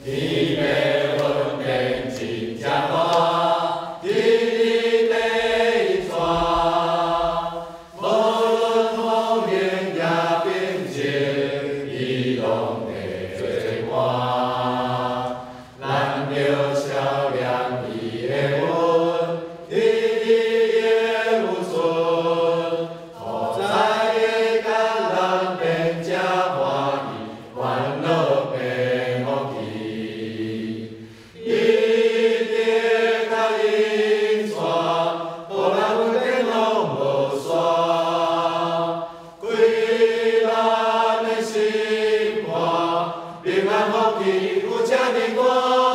你被稳定真正话，日日地传，无论风雨也平静，伊拢会做伴。咱着照亮伊的阮，日日也有存，好在的甲咱变正欢喜，烦恼变福气。一直甲因传，互咱稳定拢无煞。归咱的心肝，平安福气有这呢大。